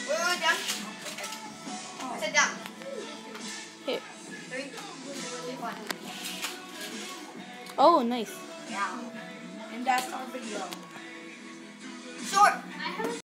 Wait, down. Sit down. Here. 3, 2, 1. Oh, nice. Yeah. And that's our video. Short.